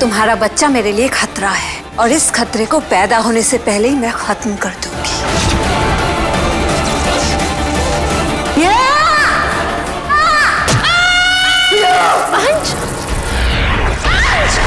तुम्हारा बच्चा मेरे लिए खतरा है और इस खतरे को पैदा होने से पहले ही मैं खत्म कर दूंगी। अंश! अंश!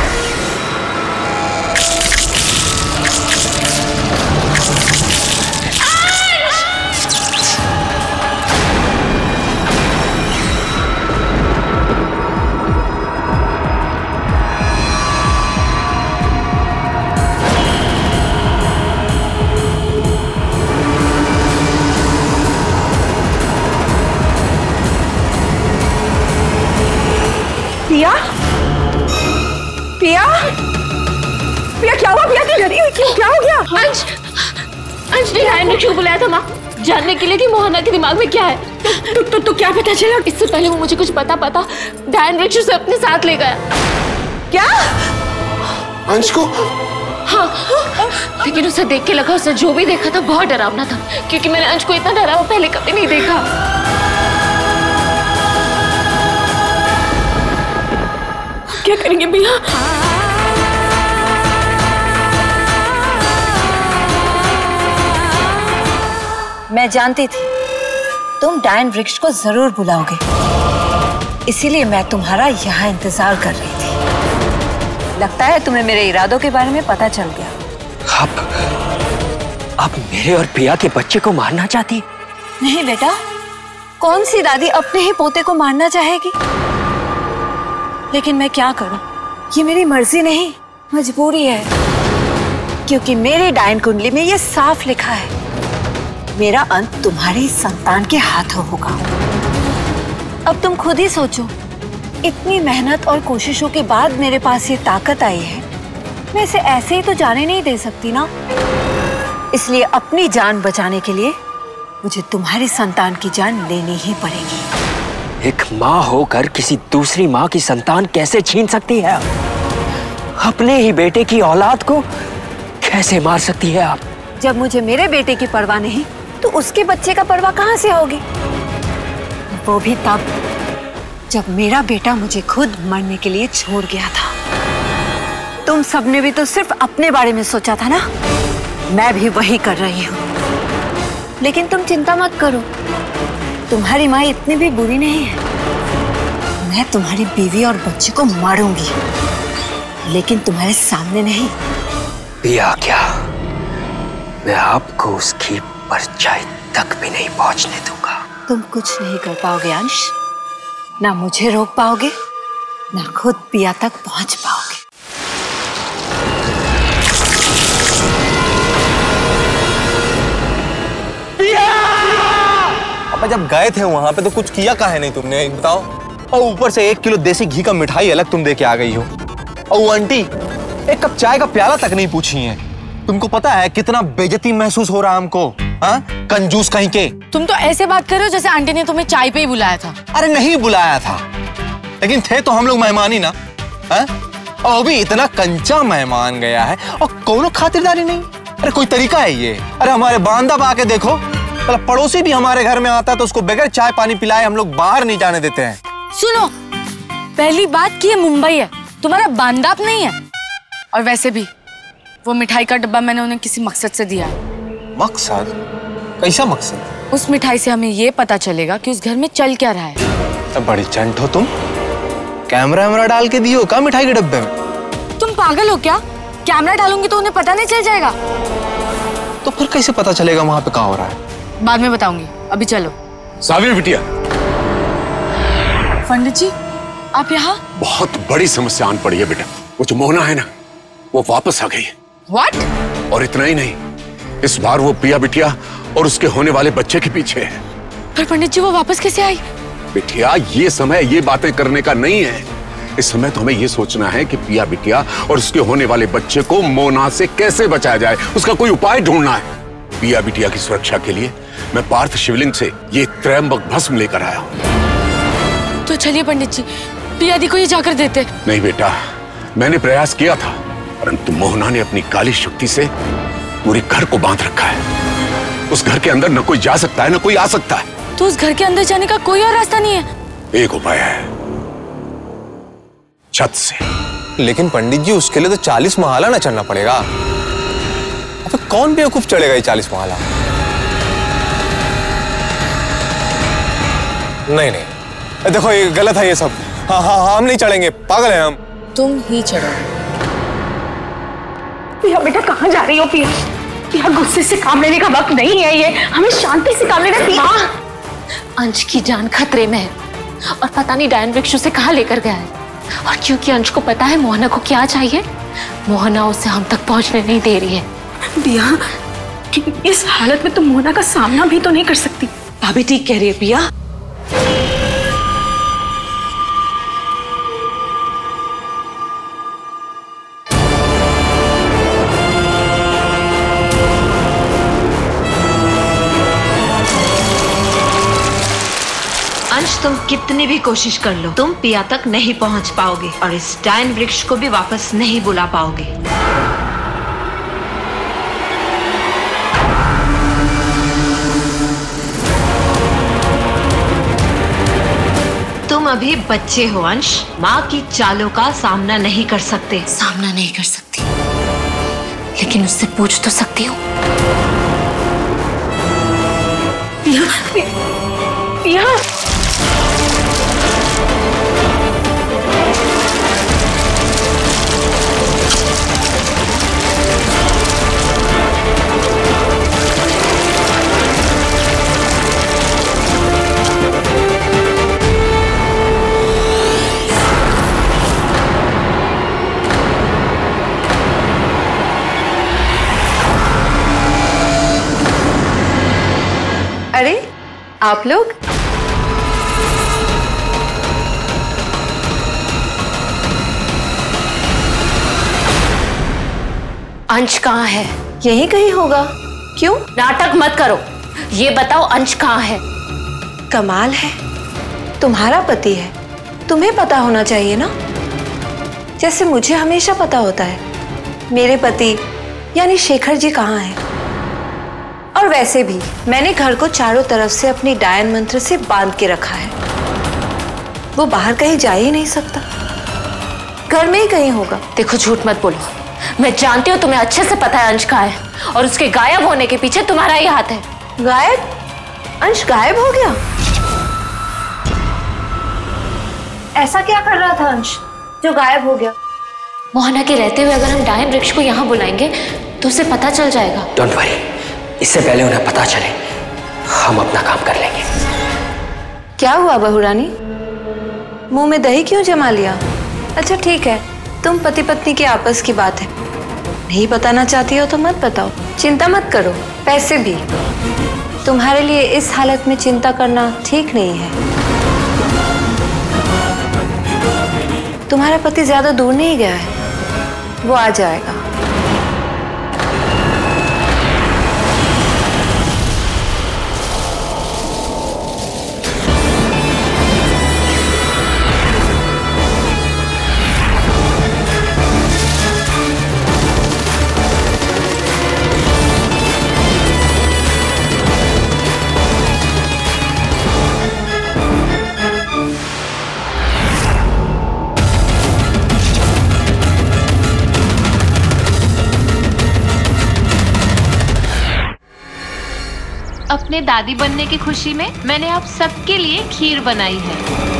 पिया? पिया? पिया क्या हुआ? पिया क्यों डरी हुई? क्या हो गया? अंश ने डायन ने क्यों बुलाया था माँ? जानने के लिए कि मोहना के दिमाग में क्या है। तो क्या पता चला? इससे पहले वो मुझे कुछ पता डायन वृक्ष उसे अपने साथ ले गया। क्या? अंश को? हाँ, लेकिन उसे देख के लगा उसने जो भी देखा था बहुत डरावना था, क्योंकि मैंने अंश को इतना डरा हुआ पहले कभी नहीं देखा। क्या करेंगे भैया? मैं जानती थी तुम डायन वृक्ष को जरूर बुलाओगे, इसीलिए मैं तुम्हारा यहाँ इंतजार कर रही थी। लगता है तुम्हें मेरे इरादों के बारे में पता चल गया। आप मेरे और पिया के बच्चे को मारना चाहती? नहीं बेटा, कौन सी दादी अपने ही पोते को मारना चाहेगी? लेकिन मैं क्या करूं? ये मेरी मर्जी नहीं, मजबूरी है, क्योंकि मेरी डायन कुंडली में ये साफ लिखा है, मेरा अंत तुम्हारी संतान के हाथों होगा। अब तुम खुद ही सोचो, इतनी मेहनत और कोशिशों के बाद मेरे पास ये ताकत आई है, मैं इसे ऐसे ही तो जाने नहीं दे सकती ना। इसलिए अपनी जान बचाने के लिए मुझे तुम्हारी संतान की जान लेनी ही पड़ेगी। एक माँ होकर किसी दूसरी माँ की संतान कैसे छीन सकती है? अपने ही बेटे की औलाद को कैसे मार सकती है आप? जब मुझे मेरे बेटे की परवाह नहीं, तो उसके बच्चे का परवाह कहाँ से होगी? वो भी तब जब मेरा बेटा मुझे खुद मरने के लिए छोड़ गया था। तुम सबने भी तो सिर्फ अपने बारे में सोचा था ना? मैं भी वही कर रही हूँ। लेकिन तुम चिंता मत करो, तुम्हारी माँ इतनी भी बुरी नहीं है। मैं तुम्हारी बीवी और बच्चे को मारूंगी, लेकिन तुम्हारे सामने नहीं। पिया क्या? मैं आपको उसकी परछाई तक भी नहीं पहुंचने दूंगा। तुम कुछ नहीं कर पाओगे अंश, ना मुझे रोक पाओगे, ना खुद पिया तक पहुंच पाओगे। अब जब गए थे वहां पे तो कुछ किया काहे नहीं तुमने, बताओ? और ऊपर से 1 किलो देसी घी का मिठाई अलग तुम दे के आ गई हो। और आंटी एक कप चाय का प्याला तक नहीं पूछी है। तुमको पता है कितना बेइज्जती महसूस हो रहा है हमको? हाँ, कंजूस कहीं के। तुम तो ऐसे बात कर रहे हो जैसे आंटी ने तुम्हें चाय पे ही बुलाया था। अरे नहीं बुलाया था, लेकिन थे तो हम लोग मेहमान ही ना। हाँ? और अभी इतना कंचा मेहमान गया है और कोनो खातिरदारी नहीं। अरे कोई तरीका है ये? अरे हमारे बांदा बा के देखो, मतलब पड़ोसी भी हमारे घर में आता है तो उसको बगैर चाय पानी पिलाए हम लोग बाहर नहीं जाने देते हैं। सुनो, पहली बात कि ये मुंबई है, तुम्हारा बांदाप नहीं है। और वैसे भी वो मिठाई का डब्बा मैंने उन्हें किसी मकसद से दिया। मकसद? कैसा मकसद? उस मिठाई से हमें ये पता चलेगा कि उस घर में चल क्या रहा है। तो बड़ी चंट हो तुम, कैमरा वैमरा डाल के दियो क्या मिठाई के डब्बे में? तुम पागल हो क्या? कैमरा डालूंगी तो उन्हें पता नहीं चल जाएगा? तो फिर कैसे पता चलेगा वहां पे क्या हो रहा है? बाद में बताऊंगी, अभी चलो। सावित्री बिटिया, पंडित जी आप यहाँ? बहुत बड़ी समस्या आन पड़ी है बेटा। वो जो मोहना है ना, वो वापस आ गई है। What? और इतना ही नहीं, इस बार वो पिया बिटिया और उसके होने वाले बच्चे के पीछे है। पर पंडित जी वो वापस कैसे आई? बिटिया ये समय ये बातें करने का नहीं है। इस समय तो हमें ये सोचना है कि पिया बिटिया और उसके होने वाले बच्चे को मोना से कैसे बचाया जाए, उसका कोई उपाय ढूंढना है। पिया बिटिया की सुरक्षा के लिए मैं पार्थ शिवलिंग से ये त्रयंबक भस्म लेकर आया हूँ। तो चलिए पंडित जी, पिया दी को ये जाकर देते। नहीं बेटा, मैंने प्रयास किया था, परंतु मोहना ने अपनी काली शक्ति से पूरे घर को बांध रखा है। उस घर के अंदर न कोई जा सकता है न कोई आ सकता है। तो उस घर के अंदर जाने का कोई और रास्ता नहीं है? एक उपाय है, छत से। लेकिन पंडित जी उसके लिए तो 40 महाला ना चढ़ना पड़ेगा। अब कौन बेवकूफ चढ़ेगा ये 40 महाला? नहीं नहीं, देखो ये गलत है ये सब। हाँ हाँ, हम नहीं चढ़ेंगे, पागल हैं हम। तुम ही चढ़ो। पिया बेटा कहाँ जा रही हो? पिया पिया, गुस्से से काम लेने का वक्त नहीं है ये, हमें शांति से काम लेना है। पिया, अंश की जान खतरे में है और पता नहीं डायन वृक्ष उसे कहाँ लेकर गया है। और क्योंकि अंश को पता है मोहना को क्या चाहिए, मोहना उसे हम तक पहुंचने नहीं दे रही है। पिया, इस हालत में तुम मोहना का सामना भी तो नहीं कर सकती। भाभी ठीक कह रही है पिया। अंश, तुम कितनी भी कोशिश कर लो, तुम पिया तक नहीं पहुंच पाओगे और इस डायन वृक्ष को भी वापस नहीं बुला पाओगे। तुम अभी बच्चे हो अंश, माँ की चालों का सामना नहीं कर सकते। सामना नहीं कर सकती, लेकिन उससे पूछ तो सकती हूँ। पिया, पिया, अरे आप लोग, अंश कहाँ है? यहीं कहीं होगा। क्यों? नाटक मत करो, ये बताओ अंश कहाँ है? कमाल है, तुम्हारा पति है, तुम्हें पता होना चाहिए ना, जैसे मुझे हमेशा पता होता है मेरे पति यानी शेखर जी कहाँ हैं। और वैसे भी मैंने घर को चारों तरफ से अपनी डायन मंत्र से बांध के रखा है, वो बाहर कहीं जा ही नहीं सकता, घर में ही कहीं होगा। देखो झूठ मत बोलो, मैं जानती हूँ तुम्हें अच्छे से पता है अंश कहाँ है और उसके गायब होने के पीछे तुम्हारा ही हाथ है। गायब? अंश गायब हो गया? ऐसा क्या कर रहा था अंश जो गायब हो गया? मोहना के रहते हुए अगर हम डायन वृक्ष को यहाँ बुलाएंगे तो उसे पता चल जाएगा। डोंट वरी, इससे पहले उन्हें पता चले हम अपना काम कर लेंगे। क्या हुआ बहू रानी, मुंह में दही क्यों जमा लिया? अच्छा ठीक है, तुम पति पत्नी की आपस की बात है, नहीं बताना चाहती हो तो मत बताओ, चिंता मत करो। वैसे भी तुम्हारे लिए इस हालत में चिंता करना ठीक नहीं है। तुम्हारा पति ज्यादा दूर नहीं गया है, वो आ जाएगा। अपने दादी बनने की खुशी में मैंने आप सबके लिए खीर बनाई है।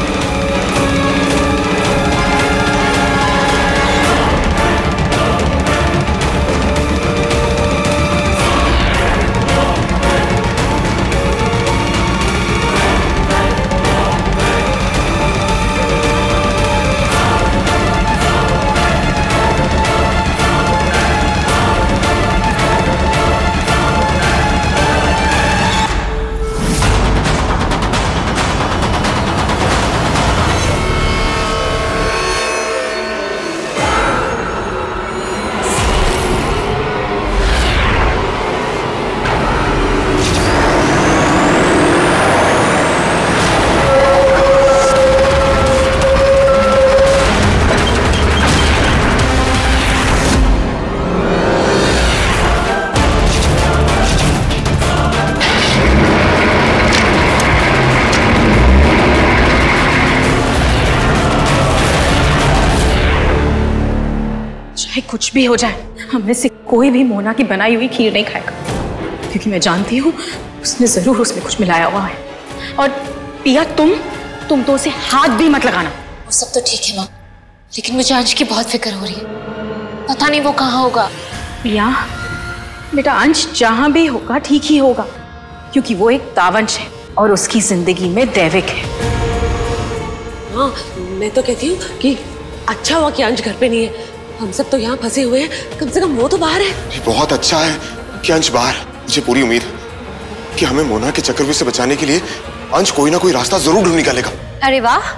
कुछ भी हो जाए, हम में से कोई भी मोना की बनाई हुई खीर नहीं खाएगा, क्योंकि मैं जानती हूँ उसने जरूर उसमें कुछ मिलाया हुआ है। और पिया तुम तो उसे हाथ भी मत लगाना। वो सब तो ठीक है माँ, लेकिन मुझे अंश की बहुत फिक्र हो रही है। पता नहीं वो कहाँ होगा। पिया बेटा, अंश जहां भी होगा ठीक ही होगा, क्योंकि वो एक दावंश है और उसकी जिंदगी में दैविक है। हाँ, मैं तो कहती हूँ कि अच्छा हुआ कि अंश घर पे नहीं है। हम सब तो यहाँ फंसे हुए हैं, कम से कम वो तो बाहर है। बहुत अच्छा है कि अंश बाहर। मुझे पूरी उम्मीद है कि हमें मोना के चक्रव्यूह से बचाने के लिए अंश कोई ना कोई रास्ता जरूर ढूंढ निकालेगा। अरे वाह,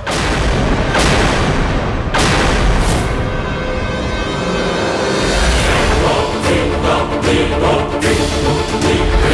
Big